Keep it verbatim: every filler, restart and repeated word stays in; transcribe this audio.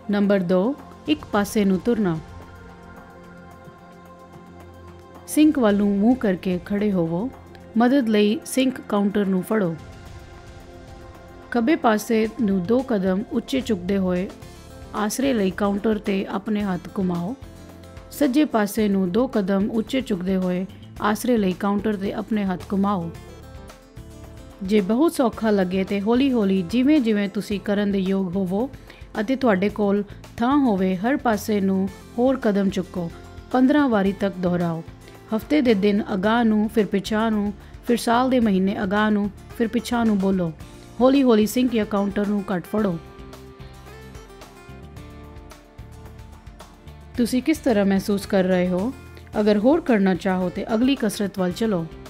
Number ਦੋ, ਇੱਕ ਪਾਸੇ ਨੂੰ ਤੁਰਨਾ। ਸਿੰਕ ਵੱਲ ਨੂੰ ਮੂੰਹ ਕਰਕੇ ਖੜੇ ਹੋਵੋ। ਮਦਦ ਲਈ ਸਿੰਕ ਕਾਊਂਟਰ ਨੂੰ ਫੜੋ। ਖੱਬੇ ਪਾਸੇ ਨੂੰ ਦੋ ਕਦਮ ਉੱਚੇ ਚੁੱਕਦੇ ਹੋਏ ਆਸਰੇ ਲਈ ਕਾਊਂਟਰ 'ਤੇ ਆਪਣੇ ਹੱਥ ਘੁਮਾਓ। ਸੱਜੇ ਪਾਸੇ ਨੂੰ ਦੋ ਕਦਮ ਉੱਚੇ ਚੁੱਕਦੇ ਹੋਏ ਆਸਰੇ ਲਈ ਕਾਊਂਟਰ 'ਤੇ ਆਪਣੇ ਹੱਥ ਘੁਮਾਓ। ਜੇ ਬਹੁਤ ਸੌਖਾ ਲੱਗੇ ਤਾਂ ਹੌਲੀ ਹੌਲੀ ਜਿਵੇਂ ਜਿਵੇਂ ਤੁਸੀਂ ਕਰਨ ਦੇ ਯੋਗ ਹੋਵੋ ਅਤੇ ਤੁਹਾਡੇ ਕੋਲ ਥਾਂ ਹੋਵੇ ਹਰ ਪਾਸੇ ਨੂੰ ਹੋਰ ਕਦਮ ਚੁੱਕੋ। ਪੰਦਰਾਂ ਵਾਰੀ ਤੱਕ ਦੁਹਰਾਓ। ਹਫ਼ਤੇ ਦੇ ਦਿਨ ਅਗਾਂਹ ਨੂੰ, ਫਿਰ ਪਿਛਾਂਹ ਨੂੰ, ਫਿਰ ਸਾਲ ਦੇ ਮਹੀਨੇ ਅਗਾਂਹ ਨੂੰ, ਫਿਰ ਪਿਛਾਂਹ ਨੂੰ ਬੋਲੋ। ਹੌਲੀ ਹੌਲੀ ਸਿੰਕ ਜਾਂ ਕਾਊਂਟਰ ਨੂੰ ਘੱਟ ਫੜੋ। ਤੁਸੀਂ ਕਿਸ ਤਰ੍ਹਾਂ ਮਹਿਸੂਸ ਕਰ ਰਹੇ ਹੋ? ਅਗਰ ਹੋਰ ਕਰਨਾ ਚਾਹੋ ਤਾਂ ਅਗਲੀ ਕਸਰਤ ਵੱਲ ਚਲੋ।